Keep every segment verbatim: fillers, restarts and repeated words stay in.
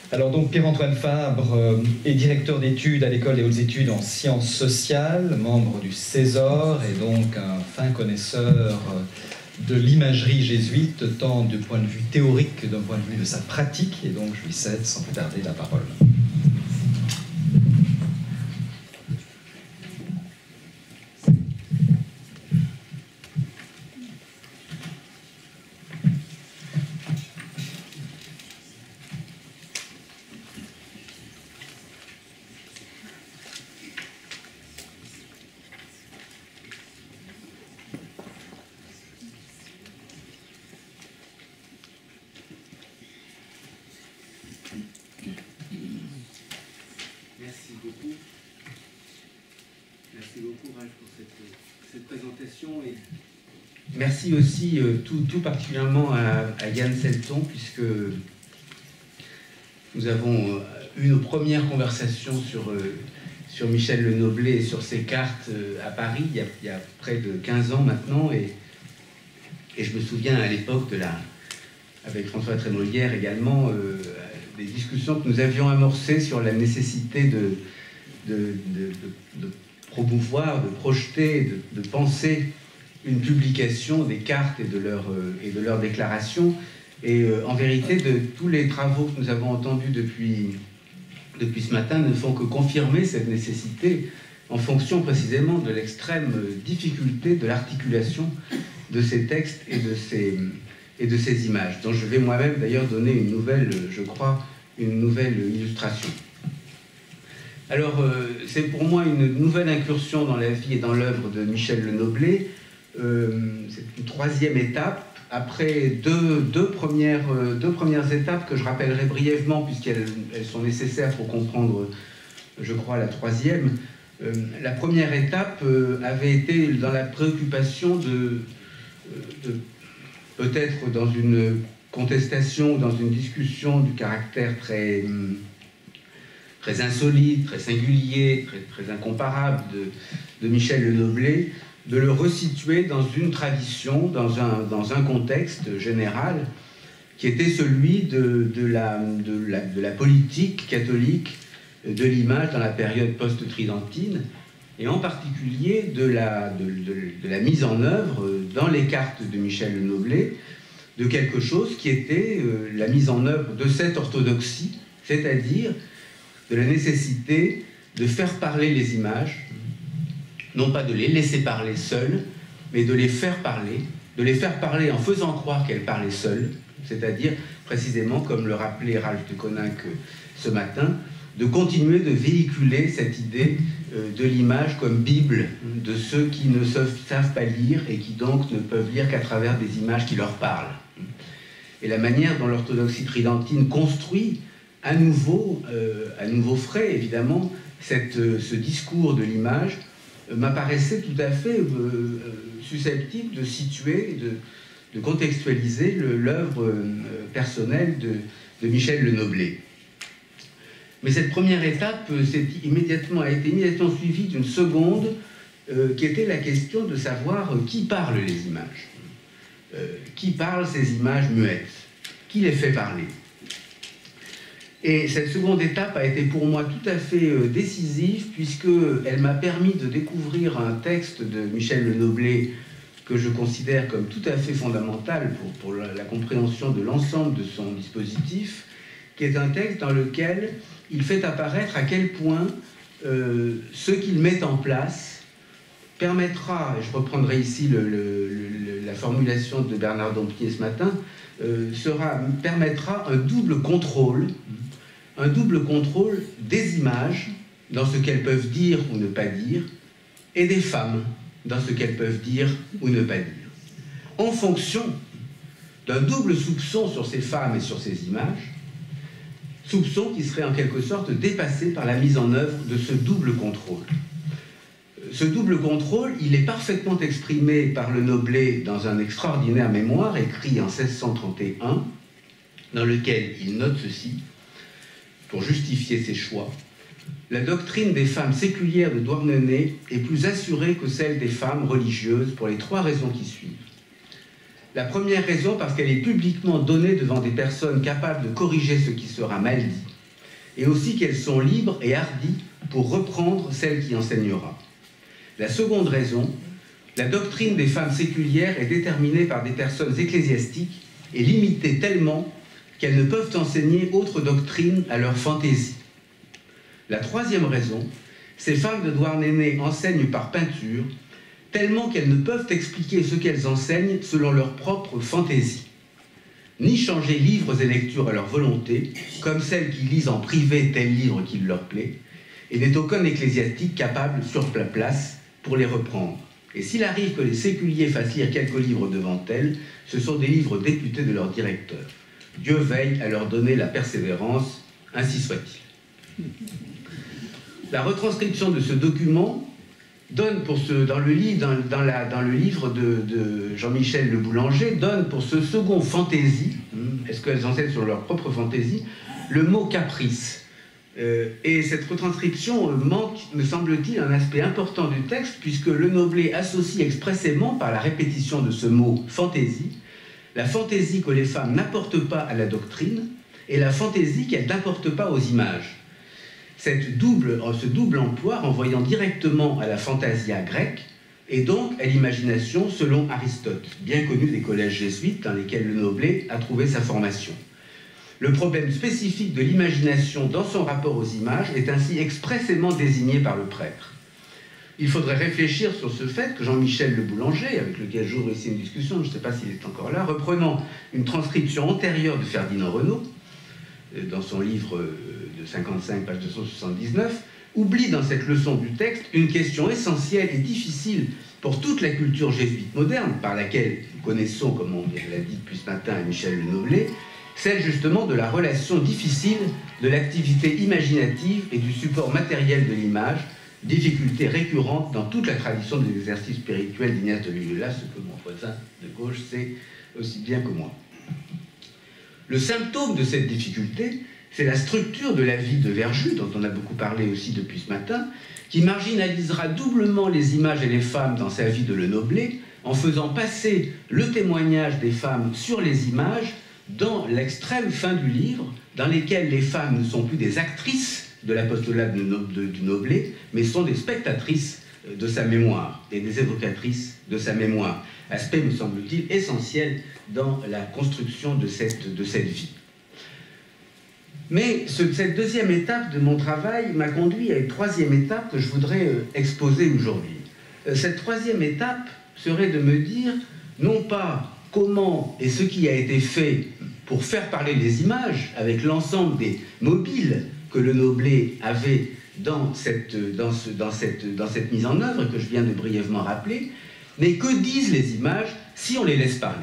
Alors donc Pierre-Antoine Fabre euh, est directeur d'études à l'École des hautes études en sciences sociales, membre du César et donc un fin connaisseur euh, de l'imagerie jésuite, tant du point de vue théorique que d'un point de vue de sa pratique, et donc je lui cède sans plus tarder la parole. Merci aussi euh, tout, tout particulièrement à, à Yann Selton, puisque nous avons euh, eu nos premières conversations sur, euh, sur Michel Lenoblet et sur ses cartes euh, à Paris, il y, a, il y a près de quinze ans maintenant, et, et je me souviens à l'époque de la, avec François Trémolière également, euh, des discussions que nous avions amorcées sur la nécessité de, de, de, de, de promouvoir, de projeter, de, de penser une publication des cartes et de leurs et de leurs déclarations. Et euh, en vérité, de tous les travaux que nous avons entendus depuis, depuis ce matin ne font que confirmer cette nécessité en fonction précisément de l'extrême difficulté de l'articulation de ces textes et de ces, et de ces images, dont je vais moi-même d'ailleurs donner une nouvelle, je crois, une nouvelle illustration. Alors, euh, c'est pour moi une nouvelle incursion dans la vie et dans l'œuvre de Michel Lenoblet. Euh, c'est une troisième étape, après deux, deux, premières, euh, deux premières étapes que je rappellerai brièvement, puisqu'elles elles sont nécessaires pour comprendre, je crois, la troisième. Euh, la première étape euh, avait été dans la préoccupation de, de peut-être dans une contestation, dans une discussion du caractère très, très insolite, très singulier, très, très incomparable de, de Michel Lenoblet, de le resituer dans une tradition, dans un, dans un contexte général, qui était celui de, de, la, de, la, de la politique catholique de l'image dans la période post-tridentine, et en particulier de la, de, de, de la mise en œuvre dans les cartes de Michel Lenoblet de quelque chose qui était euh, la mise en œuvre de cette orthodoxie, c'est-à-dire de la nécessité de faire parler les images, non pas de les laisser parler seules, mais de les faire parler, de les faire parler en faisant croire qu'elles parlaient seules, c'est-à-dire, précisément, comme le rappelait Ralph de Koninck ce matin, de continuer de véhiculer cette idée de l'image comme Bible de ceux qui ne savent pas lire et qui donc ne peuvent lire qu'à travers des images qui leur parlent. Et la manière dont l'orthodoxie tridentine construit à nouveau, euh, à nouveau frais, évidemment, cette, ce discours de l'image, m'apparaissait tout à fait euh, susceptible de situer, de, de contextualiser l'œuvre euh, personnelle de, de Michel Lenoblet. Mais cette première étape euh, immédiatement, a été immédiatement suivie d'une seconde euh, qui était la question de savoir euh, qui parle les images. Euh, qui parle ces images muettes? Qui les fait parler? Et cette seconde étape a été pour moi tout à fait décisive, puisqu'elle m'a permis de découvrir un texte de Michel Lenoblet que je considère comme tout à fait fondamental pour, pour la, la compréhension de l'ensemble de son dispositif, qui est un texte dans lequel il fait apparaître à quel point euh, ce qu'il met en place permettra, et je reprendrai ici le, le, le, la formulation de Bernard Dompier ce matin, euh, sera, permettra un double contrôle un double contrôle des images dans ce qu'elles peuvent dire ou ne pas dire, et des femmes dans ce qu'elles peuvent dire ou ne pas dire, en fonction d'un double soupçon sur ces femmes et sur ces images, soupçon qui serait en quelque sorte dépassé par la mise en œuvre de ce double contrôle. Ce double contrôle, il est parfaitement exprimé par Lenoblet dans un extraordinaire mémoire écrit en seize cent trente et un, dans lequel il note ceci, pour justifier ses choix: la doctrine des femmes séculières de Douarnenez est plus assurée que celle des femmes religieuses pour les trois raisons qui suivent. La première raison, parce qu'elle est publiquement donnée devant des personnes capables de corriger ce qui sera mal dit. et aussi qu'elles sont libres et hardies pour reprendre celle qui enseignera. La seconde raison, la doctrine des femmes séculières est déterminée par des personnes ecclésiastiques et limitée tellement qu'elles ne peuvent enseigner autre doctrine à leur fantaisie. La troisième raison, ces femmes de Douarnenez enseignent par peinture, tellement qu'elles ne peuvent expliquer ce qu'elles enseignent selon leur propre fantaisie, ni changer livres et lectures à leur volonté, comme celles qui lisent en privé tel livre qui leur plaît, et n'est aucun ecclésiastique capable sur la place pour les reprendre. Et s'il arrive que les séculiers fassent lire quelques livres devant elles, ce sont des livres députés de leur directeur. Dieu veille à leur donner la persévérance, ainsi soit-il. La retranscription de ce document donne pour ce, dans, le livre, dans, dans, la, dans le livre de, de Jean-Michel Le Boulanger, donne pour ce second fantaisie, est-ce qu'elles enseignent sur leur propre fantaisie, le mot caprice. Euh, et cette retranscription manque, me semble-t-il, un aspect important du texte, puisque Le Noblet associe expressément, par la répétition de ce mot fantaisie, la fantaisie que les femmes n'apportent pas à la doctrine et la fantaisie qu'elles n'apportent pas aux images. Cette double, ce double emploi renvoyant directement à la fantasia grecque et donc à l'imagination selon Aristote, bien connu des collèges jésuites dans lesquels Le Noblet a trouvé sa formation. Le problème spécifique de l'imagination dans son rapport aux images est ainsi expressément désigné par le prêtre. Il faudrait réfléchir sur ce fait que Jean-Michel Le Boulanger, avec lequel j'ouvre ici une discussion, je ne sais pas s'il est encore là, reprenant une transcription antérieure de Ferdinand Renaud, dans son livre de cinquante-cinq, page deux cent soixante-dix-neuf, oublie dans cette leçon du texte une question essentielle et difficile pour toute la culture jésuite moderne, par laquelle nous connaissons, comme on l'a dit depuis ce matin à Michel Le Noblet, celle justement de la relation difficile de l'activité imaginative et du support matériel de l'image, difficulté récurrente dans toute la tradition de l'exercice spirituel d'Ignace de Loyola, ce que mon voisin de gauche sait aussi bien que moi. Le symptôme de cette difficulté, c'est la structure de la vie de Verjus, dont on a beaucoup parlé aussi depuis ce matin, qui marginalisera doublement les images et les femmes dans sa vie de Le Noblet, en faisant passer le témoignage des femmes sur les images dans l'extrême fin du livre, dans lesquelles les femmes ne sont plus des actrices de l'apostolat du Noblet, mais sont des spectatrices de sa mémoire et des évocatrices de sa mémoire. Aspect, me semble-t-il, essentiel dans la construction de cette, de cette vie. Mais ce, cette deuxième étape de mon travail m'a conduit à une troisième étape que je voudrais euh, exposer aujourd'hui. Euh, cette troisième étape serait de me dire, non pas comment et ce qui a été fait pour faire parler les images avec l'ensemble des mobiles que Le Noblet avait dans cette, dans, ce, dans, cette, dans cette mise en œuvre que je viens de brièvement rappeler, mais que disent les images si on les laisse parler?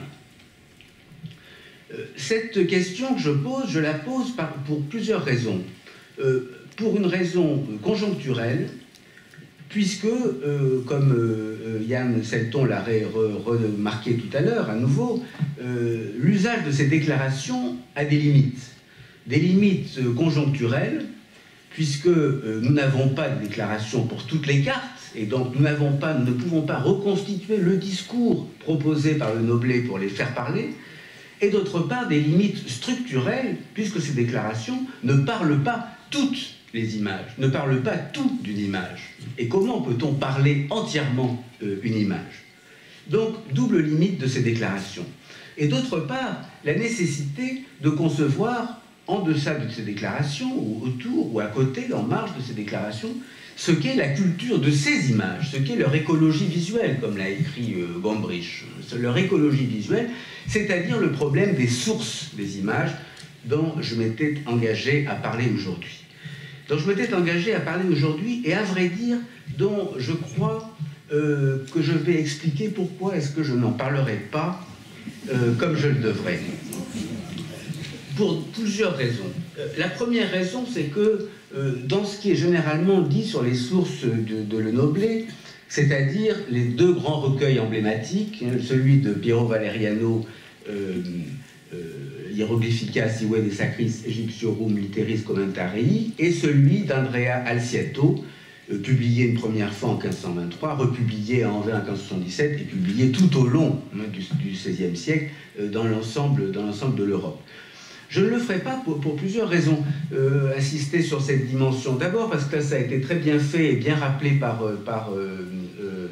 Cette question que je pose, je la pose par, pour plusieurs raisons. Euh, pour une raison conjoncturelle, puisque, euh, comme euh, Yann Selton l'a remarqué tout à l'heure, à nouveau, euh, l'usage de ces déclarations a des limites. Des limites conjoncturelles, puisque euh, nous n'avons pas de déclaration pour toutes les cartes, et donc nous, n'avons pas, nous ne pouvons pas reconstituer le discours proposé par Le Noblet pour les faire parler, et d'autre part des limites structurelles, puisque ces déclarations ne parlent pas toutes les images, ne parlent pas tout d'une image. Et comment peut-on parler entièrement euh, une image? Donc, double limite de ces déclarations. Et d'autre part, la nécessité de concevoir, en deçà de ces déclarations, ou autour, ou à côté, en marge de ces déclarations, ce qu'est la culture de ces images, ce qu'est leur écologie visuelle, comme l'a écrit euh, Gombrich. Leur écologie visuelle, c'est-à-dire le problème des sources des images dont je m'étais engagé à parler aujourd'hui. dont je m'étais engagé à parler aujourd'hui, et à vrai dire, dont je crois euh, que je vais expliquer pourquoi est-ce que je n'en parlerai pas euh, comme je le devrais. Pour plusieurs raisons. Euh, la première raison, c'est que euh, dans ce qui est généralement dit sur les sources de, de Le Noblet, c'est-à-dire les deux grands recueils emblématiques, hein, celui de Piero Valeriano, euh, euh, Hieroglyphica sive de Sacris Egyptiorum Literis Commentarii, et celui d'Andrea Alciato, euh, publié une première fois en quinze cent vingt-trois, republié à Anvers en quinze cent soixante-dix-sept, et publié tout au long hein, du, du seizième siècle euh, dans l'ensemble de l'Europe. Je ne le ferai pas pour, pour plusieurs raisons, euh, insister sur cette dimension. D'abord parce que ça a été très bien fait et bien rappelé par, par euh, euh,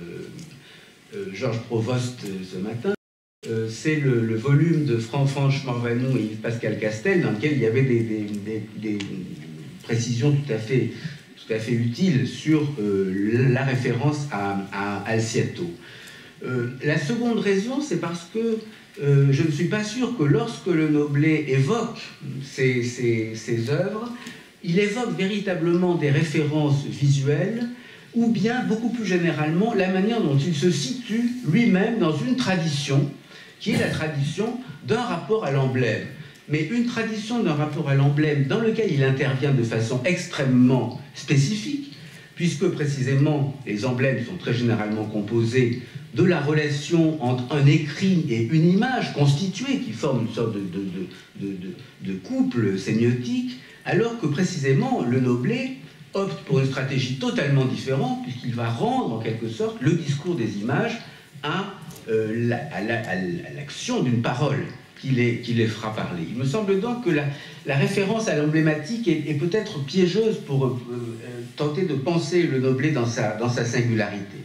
euh, Georges Provost ce matin. Euh, c'est le, le volume de Franche Morvanou et Pascal Castel dans lequel il y avait des, des, des, des précisions tout à fait, tout à fait utiles sur euh, la référence à, à Alciato. Euh, la seconde raison, c'est parce que euh, je ne suis pas sûr que lorsque le Noblet évoque ces, ces, ces œuvres, il évoque véritablement des références visuelles ou bien, beaucoup plus généralement, la manière dont il se situe lui-même dans une tradition qui est la tradition d'un rapport à l'emblème. Mais une tradition d'un rapport à l'emblème dans lequel il intervient de façon extrêmement spécifique, puisque précisément les emblèmes sont très généralement composés de la relation entre un écrit et une image constituée qui forme une sorte de, de, de, de, de couple sémiotique, alors que précisément le Noblet opte pour une stratégie totalement différente puisqu'il va rendre en quelque sorte le discours des images à, euh, la, à, la, à l'action d'une parole qui les, qui les fera parler. Il me semble donc que la, la référence à l'emblématique est, est peut-être piégeuse pour euh, tenter de penser le Noblet dans sa, dans sa singularité.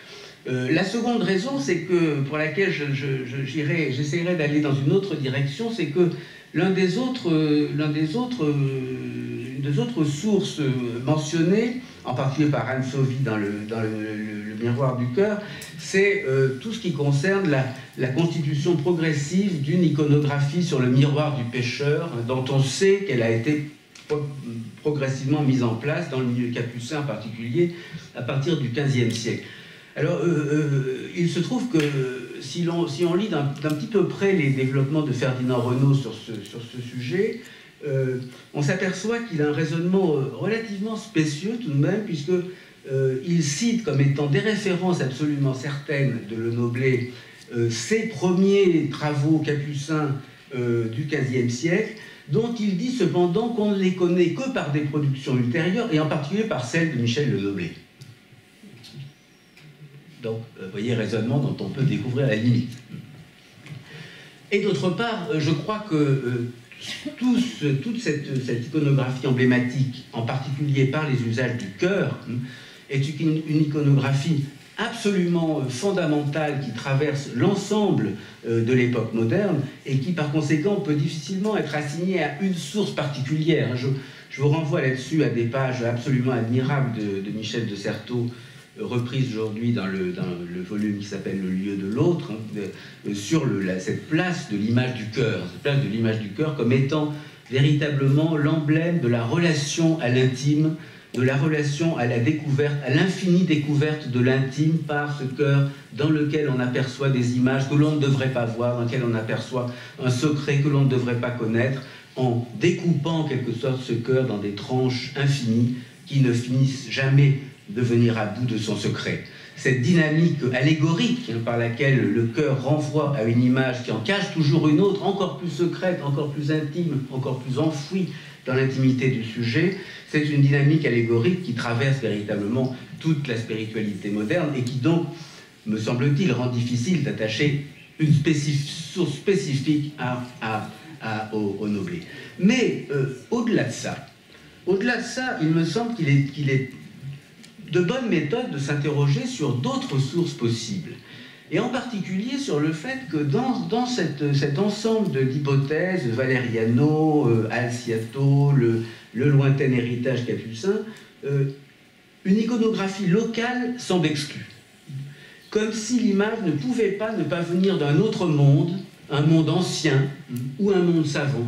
Euh, la seconde raison, c'est que, pour laquelle je, je, je, j'irai, j'essaierai d'aller dans une autre direction, c'est que l'un des autres, euh, l'un des autres, euh, une des autres sources mentionnées, en particulier par Anne Sauvy dans le, dans le, le, le Miroir du cœur, c'est euh, tout ce qui concerne la, la constitution progressive d'une iconographie sur le miroir du pêcheur, hein, dont on sait qu'elle a été pro progressivement mise en place dans le milieu capucin en particulier à partir du quinzième siècle. Alors, euh, euh, il se trouve que si, l'on, si on lit d'un, d'un petit peu près les développements de Ferdinand Renaud sur ce, sur ce sujet, euh, on s'aperçoit qu'il a un raisonnement relativement spécieux tout de même, puisque euh, il cite comme étant des références absolument certaines de Le Noblet euh, ses premiers travaux capucins euh, du quinzième siècle, dont il dit cependant qu'on ne les connaît que par des productions ultérieures, et en particulier par celle de Michel Le Noblet. Donc, vous voyez, raisonnement dont on peut découvrir la limite. Et d'autre part, je crois que euh, tout ce, toute cette, cette iconographie emblématique, en particulier par les usages du cœur, est une, une iconographie absolument fondamentale qui traverse l'ensemble euh, de l'époque moderne et qui, par conséquent, peut difficilement être assignée à une source particulière. Je, je vous renvoie là-dessus à des pages absolument admirables de, de Michel de Certeau, reprise aujourd'hui dans le, dans le volume qui s'appelle Le lieu de l'autre, hein, de, sur le, la, cette place de l'image du cœur, cette place de l'image du cœur comme étant véritablement l'emblème de la relation à l'intime, de la relation à la découverte, à l'infinie découverte de l'intime par ce cœur dans lequel on aperçoit des images que l'on ne devrait pas voir, dans lequel on aperçoit un secret que l'on ne devrait pas connaître, en découpant en quelque sorte ce cœur dans des tranches infinies qui ne finissent jamais de venir à bout de son secret. Cette dynamique allégorique hein, par laquelle le cœur renvoie à une image qui en cache toujours une autre, encore plus secrète, encore plus intime, encore plus enfouie dans l'intimité du sujet, c'est une dynamique allégorique qui traverse véritablement toute la spiritualité moderne et qui donc, me semble-t-il, rend difficile d'attacher une spécif source spécifique à, à, à, au, au Noblet. Mais euh, au-delà de ça, au-delà de ça, il me semble qu'il est, qu'il est de bonnes méthodes de s'interroger sur d'autres sources possibles. Et en particulier sur le fait que dans, dans cette, cet ensemble d'hypothèses, Valeriano, euh, Alciato, le, le lointain héritage capucin, euh, une iconographie locale semble exclue. Comme si l'image ne pouvait pas ne pas venir d'un autre monde, un monde ancien ou un monde savant,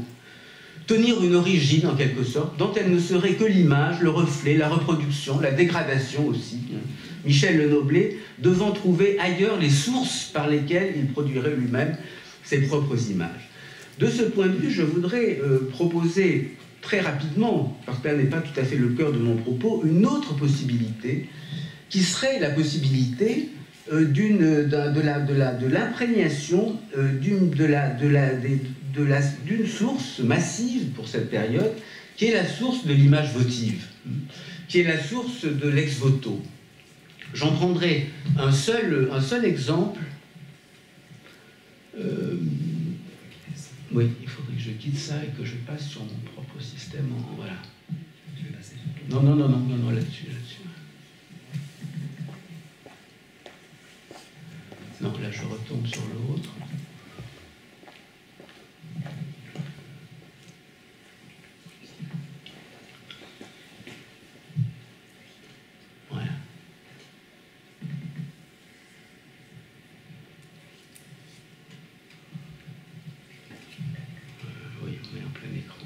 tenir une origine, en quelque sorte, dont elle ne serait que l'image, le reflet, la reproduction, la dégradation aussi. Michel Le Noblet devant trouver ailleurs les sources par lesquelles il produirait lui-même ses propres images. De ce point de vue, je voudrais euh, proposer très rapidement, parce que là n'est pas tout à fait le cœur de mon propos, une autre possibilité, qui serait la possibilité euh, d'une, de, la, de, la, de l'imprégnation euh, d'une, de la, de la, des, de la, d'une source massive pour cette période, qui est la source de l'image votive, qui est la source de l'ex-voto. J'en prendrai un seul, un seul exemple. Euh, oui, il faudrait que je quitte ça et que je passe sur mon propre système en... Voilà. Non, non, non, non, non, non, là-dessus, là-dessus. Non, là, je retombe sur l'autre. Voilà. Euh, oui, on est en plein écran.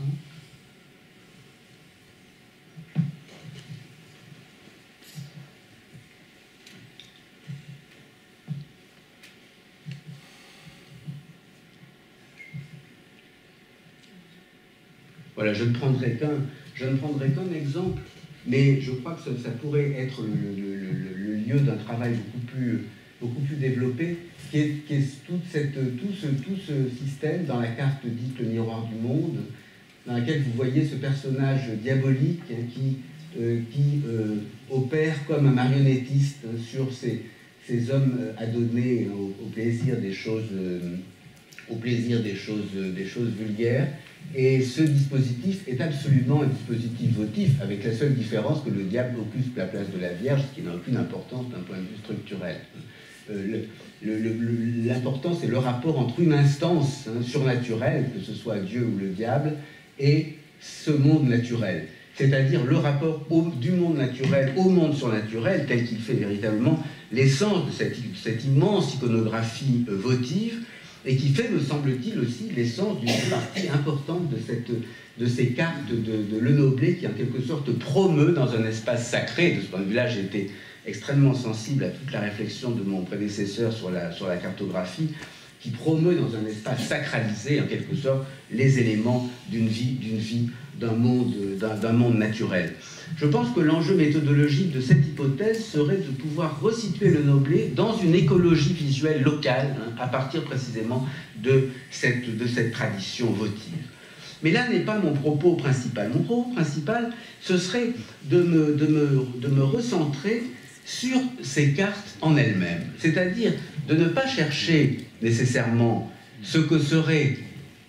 Voilà, je ne prendrai qu'un, je ne prendrai qu'un exemple, mais je crois que ça, ça pourrait être le, le, le, le lieu d'un travail beaucoup plus, beaucoup plus développé, qui est, qui est toute cette, tout, ce, tout ce système dans la carte dite le miroir du monde, dans laquelle vous voyez ce personnage diabolique hein, qui, euh, qui euh, opère comme un marionnettiste hein, sur ces, ces hommes adonnés au, au plaisir des choses, euh, au plaisir des choses, des choses vulgaires. Et ce dispositif est absolument un dispositif votif, avec la seule différence que le diable occupe la place de la Vierge, ce qui n'a aucune importance d'un point de vue structurel. Euh, L'important, c'est le rapport entre une instance hein, surnaturelle, que ce soit Dieu ou le diable, et ce monde naturel. C'est-à-dire le rapport au, du monde naturel au monde surnaturel, tel qu'il fait véritablement l'essence de cette, cette immense iconographie euh, votive, et qui fait, me semble-t-il, aussi l'essence d'une partie importante de, cette, de ces cartes de, de Lenoblé, qui en quelque sorte promeut dans un espace sacré. De ce point de vue-là, j'ai été extrêmement sensible à toute la réflexion de mon prédécesseur sur la, sur la cartographie, qui promeut dans un espace sacralisé, en quelque sorte, les éléments d'une vie, d'une vie, d'un monde, d'un, d'un monde naturel. Je pense que l'enjeu méthodologique de cette hypothèse serait de pouvoir resituer Lenoblé dans une écologie visuelle locale, hein, à partir précisément de cette, de cette tradition votive. Mais là n'est pas mon propos principal. Mon propos principal, ce serait de me, de me, de me recentrer sur ces cartes en elles-mêmes. C'est-à-dire de ne pas chercher nécessairement ce que seraient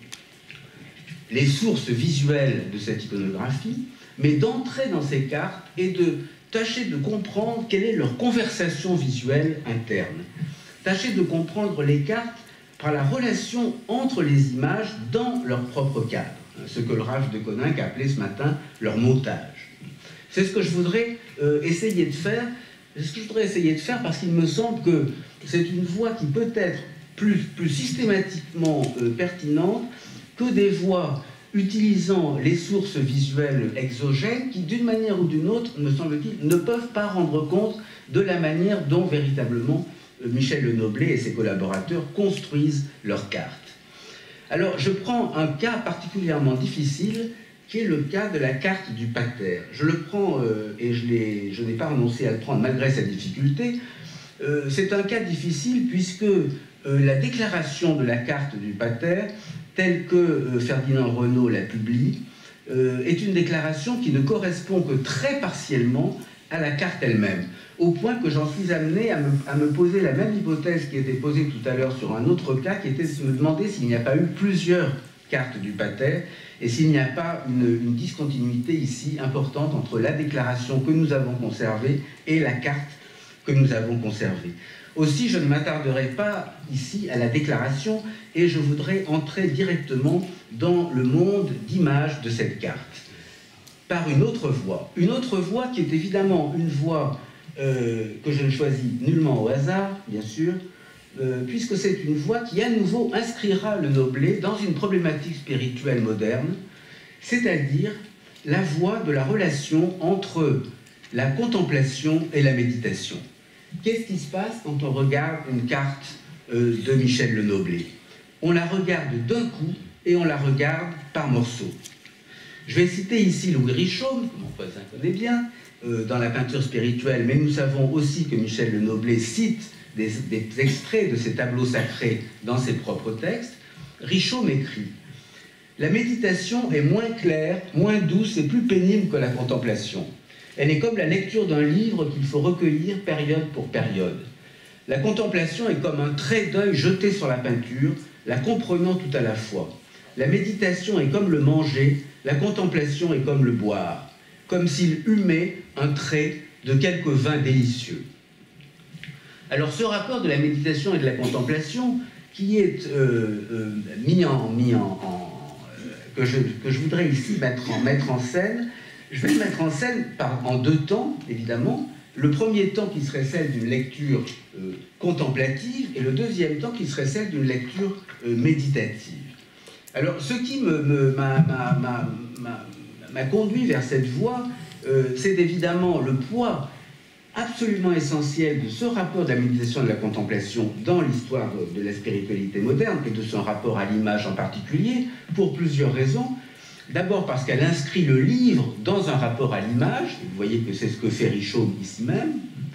les sources visuelles de cette iconographie, mais d'entrer dans ces cartes et de tâcher de comprendre quelle est leur conversation visuelle interne. Tâcher de comprendre les cartes par la relation entre les images dans leur propre cadre, ce que le Ralph de Koninck a appelé ce matin leur montage. C'est ce que je voudrais euh, essayer de faire, c'est ce que je voudrais essayer de faire parce qu'il me semble que c'est une voie qui peut être plus, plus systématiquement euh, pertinente que des voies utilisant les sources visuelles exogènes qui, d'une manière ou d'une autre, me semble-t-il, ne peuvent pas rendre compte de la manière dont véritablement Michel Lenoblé et ses collaborateurs construisent leurs cartes. Alors, je prends un cas particulièrement difficile, qui est le cas de la carte du pater. Je le prends, euh, et je, je n'ai pas renoncé à le prendre malgré sa difficulté. Euh, c'est un cas difficile puisque euh, la déclaration de la carte du pater, telle que euh, Ferdinand Renaud la publie, euh, est une déclaration qui ne correspond que très partiellement à la carte elle-même, au point que j'en suis amené à me, à me poser la même hypothèse qui était posée tout à l'heure sur un autre cas, qui était de me demander s'il n'y a pas eu plusieurs cartes du pater, et s'il n'y a pas une, une discontinuité ici importante entre la déclaration que nous avons conservée et la carte que nous avons conservée. Aussi, je ne m'attarderai pas ici à la déclaration et je voudrais entrer directement dans le monde d'images de cette carte, par une autre voie. Une autre voie qui est évidemment une voie euh, que je ne choisis nullement au hasard, bien sûr, euh, puisque c'est une voie qui à nouveau inscrira Lenoblé dans une problématique spirituelle moderne, c'est-à-dire la voie de la relation entre la contemplation et la méditation. Qu'est-ce qui se passe quand on regarde une carte euh, de Michel Lenoblé? On la regarde d'un coup et on la regarde par morceaux. Je vais citer ici Louis Richomme, que mon voisin connaît bien, euh, dans la peinture spirituelle, mais nous savons aussi que Michel Lenoblé cite des, des extraits de ses tableaux sacrés dans ses propres textes. Richomme écrit « La méditation est moins claire, moins douce et plus pénible que la contemplation. Elle est comme la lecture d'un livre qu'il faut recueillir période pour période. La contemplation est comme un trait d'œil jeté sur la peinture, la comprenant tout à la fois. La méditation est comme le manger, la contemplation est comme le boire, comme s'il humait un trait de quelque vin délicieux. Alors ce rapport de la méditation et de la contemplation, qui est euh, euh, mis en... Mis en, en euh, que, je, que je voudrais ici mettre en, mettre en scène, je vais le mettre en scène par, en deux temps, évidemment. Le premier temps qui serait celle d'une lecture euh, contemplative et le deuxième temps qui serait celle d'une lecture euh, méditative. Alors, ce qui m'a conduit vers cette voie, euh, c'est évidemment le poids absolument essentiel de ce rapport de la méditation et de la contemplation dans l'histoire de, de la spiritualité moderne, et de son rapport à l'image en particulier, pour plusieurs raisons. D'abord parce qu'elle inscrit le livre dans un rapport à l'image, vous voyez que c'est ce que fait Richomme ici même,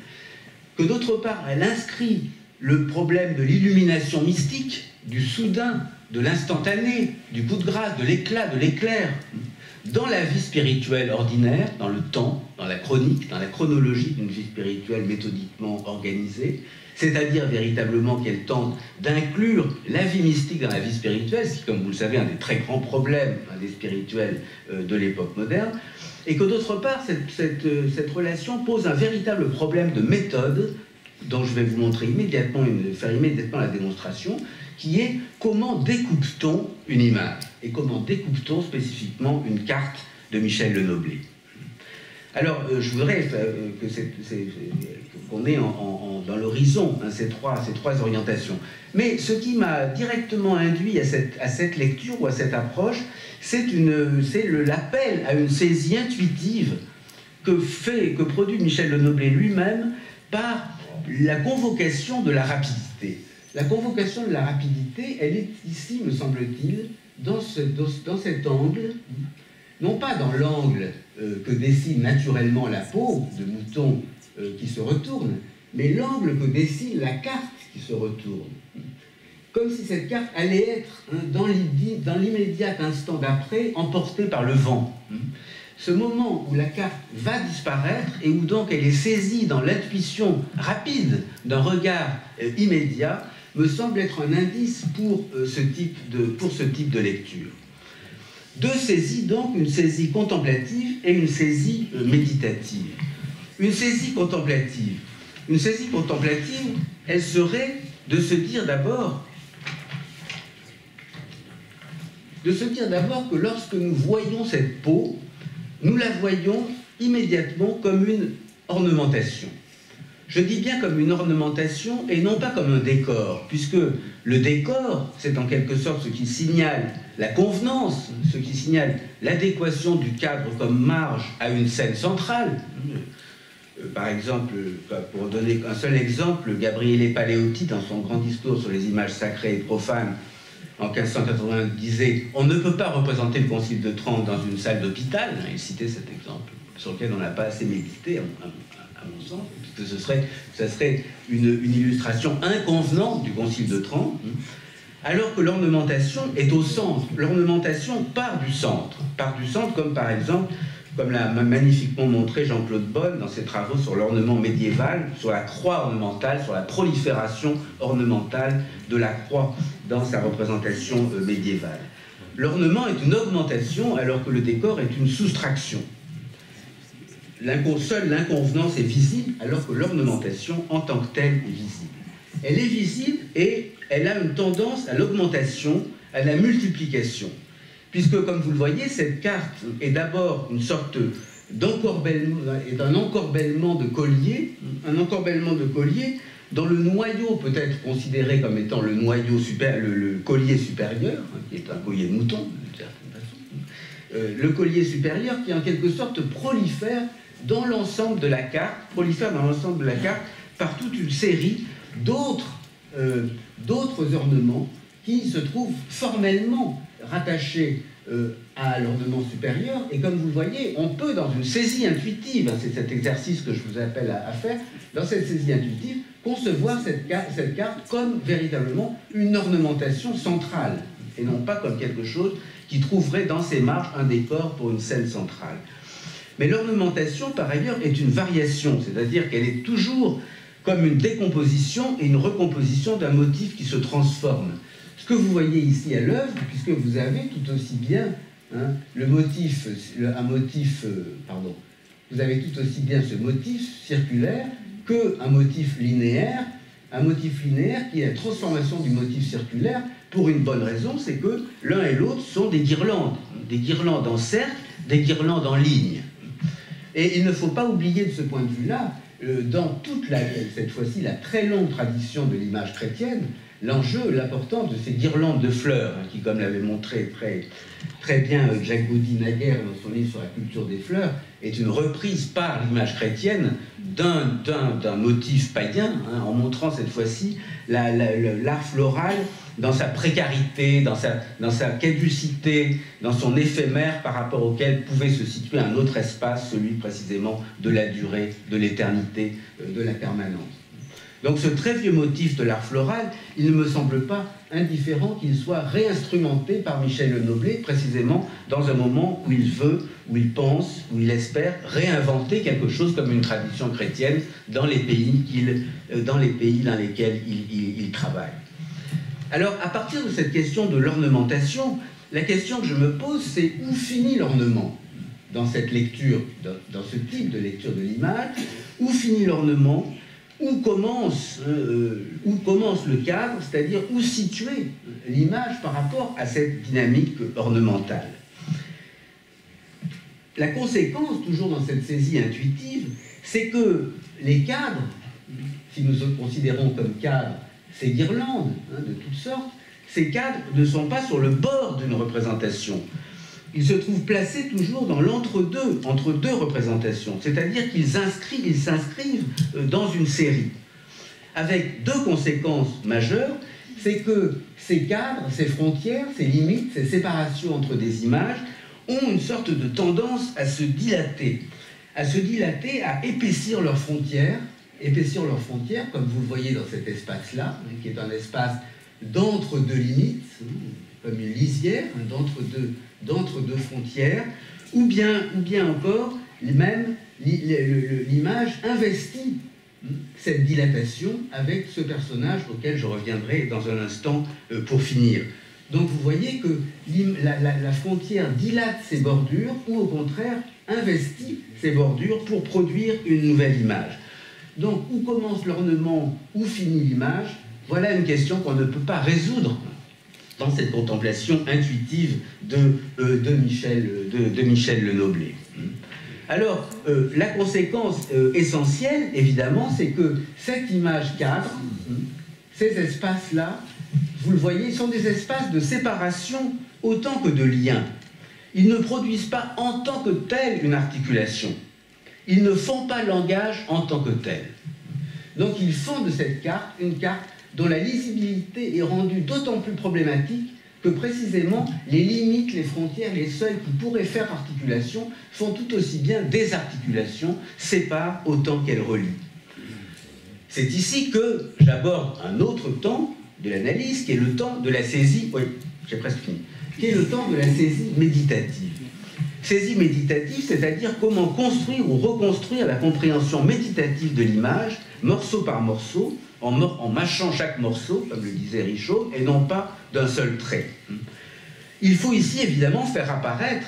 que d'autre part, elle inscrit le problème de l'illumination mystique, du soudain, de l'instantané, du coup de grâce, de l'éclat, de l'éclair, dans la vie spirituelle ordinaire, dans le temps, dans la chronique, dans la chronologie d'une vie spirituelle méthodiquement organisée, c'est-à-dire véritablement qu'elle tente d'inclure la vie mystique dans la vie spirituelle, ce qui, comme vous le savez, est un des très grands problèmes hein, des spirituels euh, de l'époque moderne, et que d'autre part, cette, cette, euh, cette relation pose un véritable problème de méthode, dont je vais vous montrer immédiatement, une, faire immédiatement la démonstration, qui est comment découpe-t-on une image, et comment découpe-t-on spécifiquement une carte de Michel Lenoblet. Alors, euh, je voudrais euh, que c'est, c'est, qu'on ait en, en, dans l'horizon hein, ces, trois, ces trois orientations. Mais ce qui m'a directement induit à cette, à cette lecture ou à cette approche, c'est l'appel à une saisie intuitive que, fait, que produit Michel Lenoblet lui-même par la convocation de la rapidité. La convocation de la rapidité, elle est ici, me semble-t-il, dans, ce, dans, dans cet angle, non pas dans l'angle euh, que dessine naturellement la peau de mouton euh, qui se retourne, mais l'angle que dessine la carte qui se retourne. Comme si cette carte allait être, hein, dans l'immédiat instant d'après, emportée par le vent. Ce moment où la carte va disparaître et où donc elle est saisie dans l'intuition rapide d'un regard euh, immédiat, me semble être un indice pour, euh, ce type de, pour ce type de lecture. Deux saisies donc, une saisie contemplative et une saisie euh, méditative. Une saisie contemplative. Une saisie contemplative, elle serait de se dire d'abord, de se dire d'abord que lorsque nous voyons cette peau, nous la voyons immédiatement comme une ornementation. Je dis bien comme une ornementation et non pas comme un décor, puisque le décor, c'est en quelque sorte ce qui signale la convenance, ce qui signale l'adéquation du cadre comme marge à une scène centrale. Par exemple, pour donner un seul exemple, Gabriele Paleotti, dans son grand discours sur les images sacrées et profanes, en mille cinq cent quatre-vingts, disait « On ne peut pas représenter le Concile de Trente dans une salle d'hôpital ». Il citait cet exemple, sur lequel on n'a pas assez médité, à, à, à mon sens, puisque ce serait, ce serait une, une illustration inconvenante du Concile de Trente, alors que l'ornementation est au centre. L'ornementation part du centre, part du centre comme par exemple, comme l'a magnifiquement montré Jean-Claude Bonne dans ses travaux sur l'ornement médiéval, sur la croix ornementale, sur la prolifération ornementale de la croix dans sa représentation médiévale. L'ornement est une augmentation alors que le décor est une soustraction. Seule l'inconvenance est visible alors que l'ornementation en tant que telle est visible. Elle est visible et elle a une tendance à l'augmentation, à la multiplication. Puisque, comme vous le voyez, cette carte est d'abord une sorte d'encorbellement, d'un encorbellement de collier, un encorbellement de collier dont le noyau peut être considéré comme étant le noyau super, le, le collier supérieur, hein, qui est un collier de mouton, d'une certaine façon, euh, le collier supérieur qui en quelque sorte prolifère dans l'ensemble de la carte, prolifère dans l'ensemble de la carte par toute une série d'autres euh, d'autres ornements qui se trouvent formellement rattachés euh, à l'ornement supérieur. Et comme vous le voyez, on peut, dans une saisie intuitive, hein, c'est cet exercice que je vous appelle à, à faire, dans cette saisie intuitive, concevoir cette, cette carte comme véritablement une ornementation centrale, et non pas comme quelque chose qui trouverait dans ses marges un décor pour une scène centrale. Mais l'ornementation, par ailleurs, est une variation, c'est-à-dire qu'elle est toujours comme une décomposition et une recomposition d'un motif qui se transforme. ce que vous voyez ici à l'œuvre, puisque vous avez tout aussi bien hein, le motif, le, un motif, euh, pardon, vous avez tout aussi bien ce motif circulaire qu'un motif linéaire, un motif linéaire qui est la transformation du motif circulaire pour une bonne raison, c'est que l'un et l'autre sont des guirlandes, des guirlandes en cercle, des guirlandes en ligne. Et il ne faut pas oublier de ce point de vue-là, euh, dans toute la, cette fois-ci, la très longue tradition de l'image chrétienne, l'enjeu, l'importance de ces guirlandes de fleurs, hein, qui, comme l'avait montré très, très bien Jacques Gaudry-Naguère dans son livre sur la culture des fleurs, est une reprise par l'image chrétienne d'un, d'un, d'un motif païen, hein, en montrant cette fois-ci la, la, la, l'art floral dans sa précarité, dans sa, dans sa caducité, dans son éphémère par rapport auquel pouvait se situer un autre espace, celui précisément de la durée, de l'éternité, de la permanence. Donc ce très vieux motif de l'art floral, il ne me semble pas indifférent qu'il soit réinstrumenté par Michel Le Noblet, précisément dans un moment où il veut, où il pense, où il espère réinventer quelque chose comme une tradition chrétienne dans les pays, qu'il, dans, les pays dans lesquels il, il, il travaille. Alors, à partir de cette question de l'ornementation, la question que je me pose, c'est où finit l'ornement dans cette lecture, dans, dans ce type de lecture de l'image, où finit l'ornement? Où commence, euh, où commence le cadre, c'est-à-dire où situer l'image par rapport à cette dynamique ornementale. La conséquence, toujours dans cette saisie intuitive, c'est que les cadres, si nous considérons comme cadres ces guirlandes hein, de toutes sortes, ces cadres ne sont pas sur le bord d'une représentation. Ils se trouvent placés toujours dans l'entre-deux, entre deux représentations, c'est-à-dire qu'ils inscrivent, ils s'inscrivent dans une série. Avec deux conséquences majeures, c'est que ces cadres, ces frontières, ces limites, ces séparations entre des images ont une sorte de tendance à se dilater, à se dilater, à épaissir leurs frontières, épaissir leurs frontières, comme vous le voyez dans cet espace-là, qui est un espace d'entre-deux limites, comme une lisière, d'entre-deux d'entre-deux frontières, ou bien, ou bien encore, même l'image investit cette dilatation avec ce personnage auquel je reviendrai dans un instant pour finir. Donc vous voyez que la, la, la frontière dilate ses bordures, ou au contraire investit ses bordures pour produire une nouvelle image. Donc où commence l'ornement, où finit l'image? Voilà une question qu'on ne peut pas résoudre dans cette contemplation intuitive de, euh, de, Michel, de, de Michel Le Noblet. Alors, euh, la conséquence euh, essentielle, évidemment, c'est que cette image cadre, ces espaces-là, vous le voyez, sont des espaces de séparation autant que de lien. Ils ne produisent pas en tant que tels une articulation. Ils ne font pas langage en tant que tel. Donc, ils font de cette carte une carte dont la lisibilité est rendue d'autant plus problématique que précisément les limites, les frontières, les seuils qui pourraient faire articulation font tout aussi bien désarticulation, séparent autant qu'elles relient. C'est ici que j'aborde un autre temps de l'analyse, qui est le temps de la saisie, oui, j'ai presque fini, qui est le temps de la saisie méditative. Saisie méditative, c'est-à-dire comment construire ou reconstruire la compréhension méditative de l'image, morceau par morceau, En, en mâchant chaque morceau, comme le disait Richaud, et non pas d'un seul trait. Il faut ici évidemment faire apparaître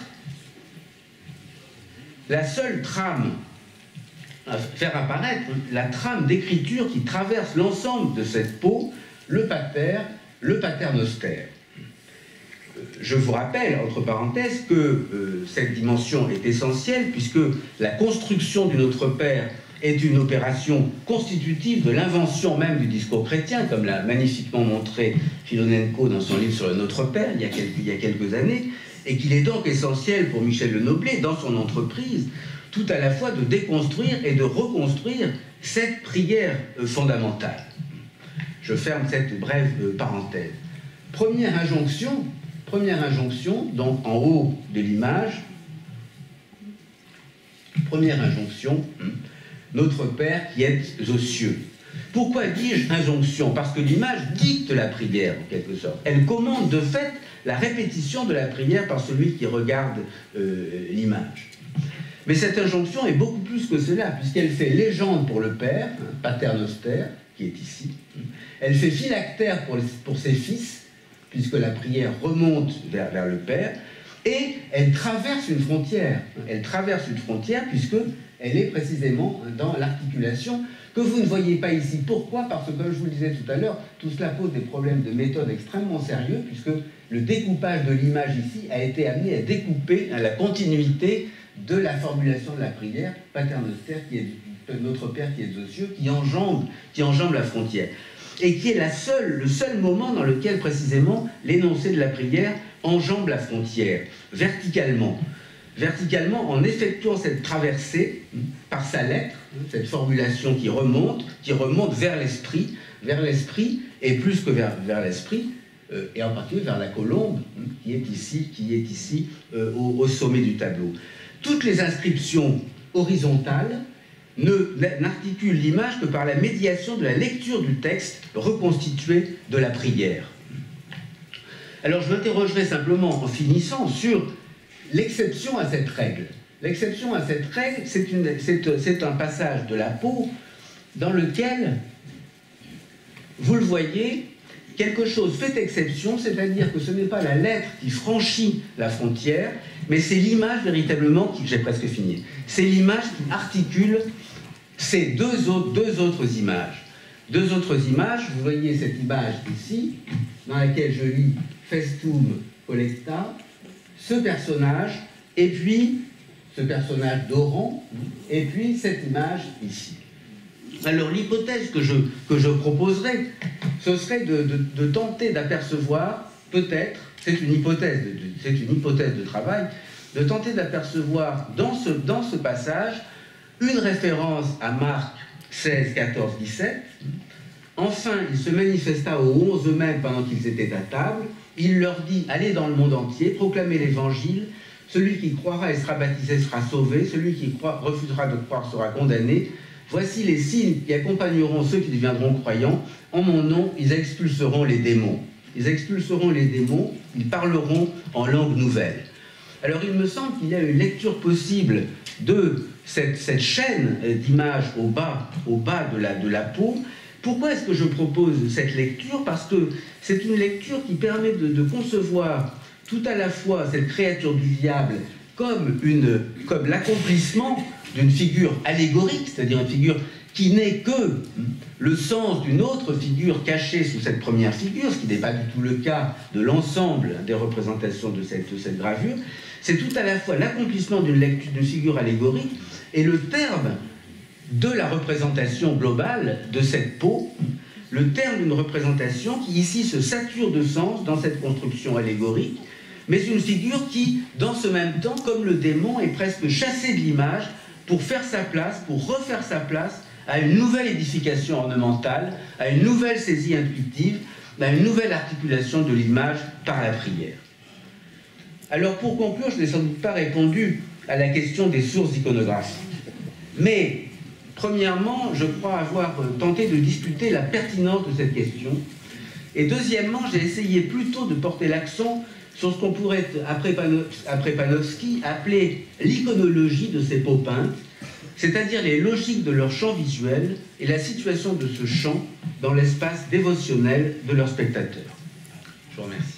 la seule trame, faire apparaître la trame d'écriture qui traverse l'ensemble de cette peau, le pater, le paternoster. Je vous rappelle, entre parenthèses, que euh, cette dimension est essentielle, puisque la construction du Notre Père est une opération constitutive de l'invention même du discours chrétien, comme l'a magnifiquement montré Filonenko dans son livre sur le Notre Père il y a quelques, il y a quelques années, et qu'il est donc essentiel pour Michel Le Noblet, dans son entreprise, tout à la fois de déconstruire et de reconstruire cette prière fondamentale. Je ferme cette brève parenthèse. Première injonction, première injonction, donc en haut de l'image, première injonction, Notre Père qui êtes aux cieux. Pourquoi dis-je injonction? Parce que l'image dicte la prière, en quelque sorte. Elle commande de fait la répétition de la prière par celui qui regarde euh, l'image. Mais cette injonction est beaucoup plus que cela, puisqu'elle fait légende pour le Père, hein, paternoster, qui est ici. Elle fait phylactère pour, les, pour ses fils, puisque la prière remonte vers, vers le Père, et elle traverse une frontière. Elle traverse une frontière puisqu'elle est précisément dans l'articulation que vous ne voyez pas ici. Pourquoi? Parce que, comme je vous le disais tout à l'heure, tout cela pose des problèmes de méthode extrêmement sérieux, puisque le découpage de l'image ici a été amené à découper la continuité de la formulation de la prière, Pater Noster, qui est notre Père qui est aux cieux, qui enjambe, qui enjambe la frontière, et qui est la seule, le seul moment dans lequel précisément l'énoncé de la prière enjambe la frontière, verticalement. Verticalement, en effectuant cette traversée par sa lettre, cette formulation qui remonte, qui remonte vers l'esprit, vers l'esprit, et plus que vers, vers l'esprit, euh, et en particulier vers la colombe, qui est ici, qui est ici euh, au, au sommet du tableau. Toutes les inscriptions horizontales n'articulent l'image que par la médiation de la lecture du texte reconstitué de la prière. Alors je m'interrogerai simplement en finissant sur l'exception à cette règle. L'exception à cette règle, c'est un passage de la peau dans lequel, vous le voyez, quelque chose fait exception, c'est-à-dire que ce n'est pas la lettre qui franchit la frontière, mais c'est l'image véritablement qui, j'ai presque fini, c'est l'image qui articule ces deux autres, deux autres images. Deux autres images, vous voyez cette image ici, dans laquelle je lis Festum Collecta, ce personnage, et puis ce personnage d'Oran, et puis cette image ici. Alors l'hypothèse que je, que je proposerais, ce serait de, de, de tenter d'apercevoir, peut-être, c'est une hypothèse, c'est une hypothèse de travail, de tenter d'apercevoir dans ce, dans ce passage une référence à Marc seize, quatorze, dix-sept. Enfin, il se manifesta aux onze eux-mêmes pendant qu'ils étaient à table. Il leur dit, allez dans le monde entier, proclamez l'évangile. Celui qui croira et sera baptisé sera sauvé. Celui qui croit, refusera de croire sera condamné. Voici les signes qui accompagneront ceux qui deviendront croyants. En mon nom, ils expulseront les démons. Ils expulseront les démons, ils parleront en langue nouvelle. Alors il me semble qu'il y a une lecture possible de cette, cette chaîne d'images au bas, au bas de la, de la peau. Pourquoi est-ce que je propose cette lecture? Parce que c'est une lecture qui permet de, de concevoir tout à la fois cette créature du diable comme, une, comme l'accomplissement d'une figure allégorique, c'est-à-dire une figure qui n'est que le sens d'une autre figure cachée sous cette première figure, ce qui n'est pas du tout le cas de l'ensemble des représentations de cette, de cette gravure. C'est tout à la fois l'accomplissement d'une lecture d'une figure allégorique et le terme de la représentation globale de cette peau, le terme d'une représentation qui ici se sature de sens dans cette construction allégorique, mais une figure qui, dans ce même temps, comme le démon, est presque chassée de l'image pour faire sa place, pour refaire sa place à une nouvelle édification ornementale, à une nouvelle saisie intuitive, à une nouvelle articulation de l'image par la prière. Alors pour conclure, je n'ai sans doute pas répondu à la question des sources iconographiques. Mais, premièrement, je crois avoir tenté de discuter la pertinence de cette question. Et deuxièmement, j'ai essayé plutôt de porter l'accent sur ce qu'on pourrait, après, après Panofsky, appeler l'iconologie de ces peaux peintes, c'est-à-dire les logiques de leur champ visuel et la situation de ce champ dans l'espace dévotionnel de leurs spectateurs. Je vous remercie.